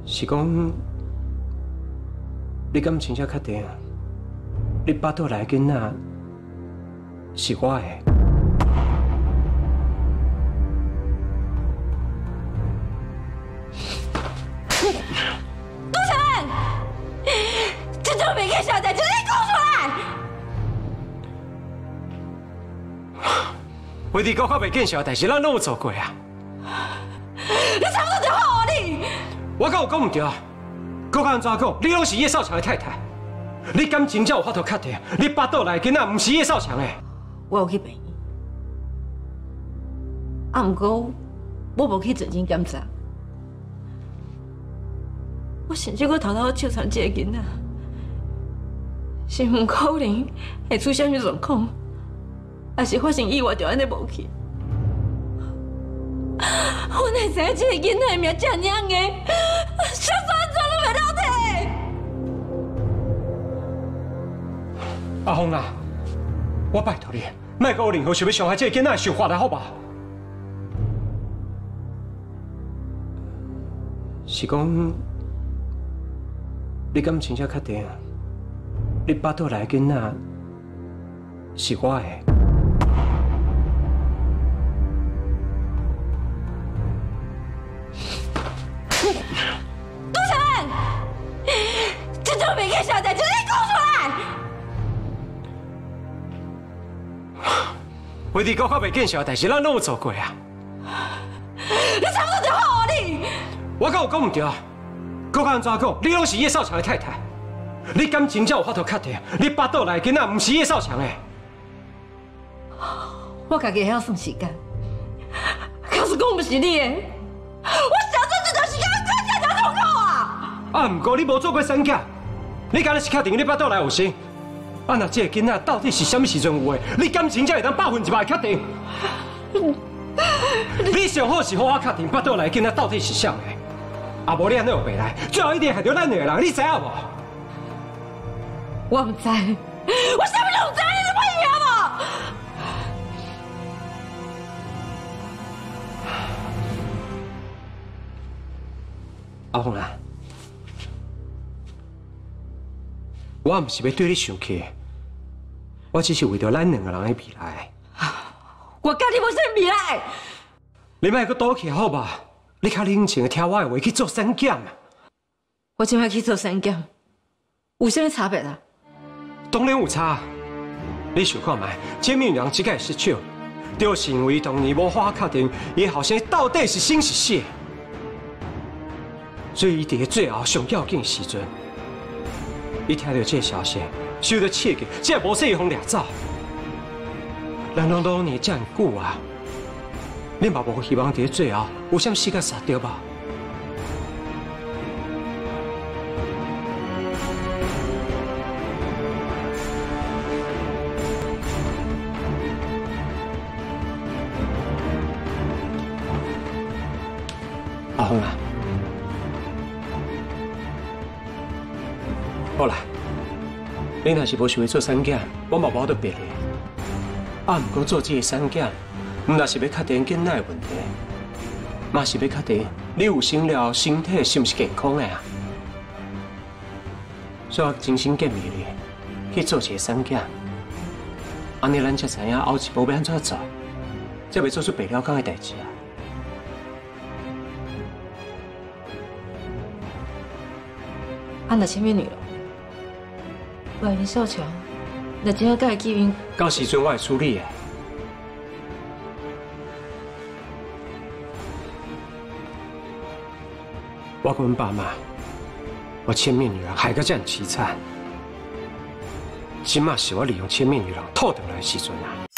是讲，你敢真正确定，你巴肚内囡仔是我的？ 杜成，这种没看小代，就你讲出来！ 为你高考袂见效的代志，咱拢有做过啊。 你差不多就好啊你！ 我敢有讲唔对？搁安怎讲？你拢是叶少强的太太，你敢真正有法度确定，你巴肚内囡仔唔是叶少强的？ 我有去病院，啊，不过我无去做检查。我甚至搁偷偷笑惨这个囡仔，是唔可能会出啥物状况，还是发生意外就安尼无去？我哪知影这个囡仔命这样的，啥算做都袂了体。 阿峰啊，我拜托你，莫给我任何想要伤害这个囡仔的想法来，好吧？是讲，你敢真正确定，你巴肚内囡仔是我的？ 杜成，这种没看小代，就你讲出来！ 为你高考袂见效的代志，咱拢有做过啊。 你差不多就好啊你！ 我敢有讲唔对？搁安怎讲？你拢是叶少强的太太，你敢真正有法度确定，你巴肚内囡仔唔是叶少强的？ 我家己还要算时间，要是讲不是你的，我想做这段时间更加条痛苦啊！ 啊，不过你无做过产检，你敢是确定你巴肚内有生？啊，那这个囡仔到底是什么时阵有的？你敢真正会当100%确定？你上好是好我确定巴肚内囡仔到底是啥的，啊，无你安尼有白来，最后一定害到咱两个人，你知影无？ 我唔知，我啥物都唔知，你就骗我无？ 阿凤啊，我唔是要对你生气，我只是为着咱两个人的未来。 我家己无啥未来。 你莫搁赌气好吧？你较冷静的听我的话去做产检啊！ 我今摆去做产检，有啥物差别啊？ 当然有差。你想看卖，这面人即个失手，就是因为当年无法确定伊后生到底是生是死。所以伊伫最后上要紧的时阵，伊听到这消息，受到刺激，才无说伊互掠走。咱拢多年这么久啊，你嘛无希望伫最后有啥时间杀掉吧？阿峰啊！好啦，你若是无想要做产检，我嘛无得逼你。啊，不过做这个产检，唔但是要确定囡仔的问题，嘛是要确定你有生了身体是毋是健康的啊。所以我精心建议你去做一个产检，安尼咱才知影后一步要安怎做，才袂做出白了讲的代志啊。 啊，若签美女了，万一少强，若真正甲伊见面， 到时阵我会处理的。我跟阮爸妈，我千面女人害个这样凄惨，今嘛是我利用千面女人套回来的时阵啊。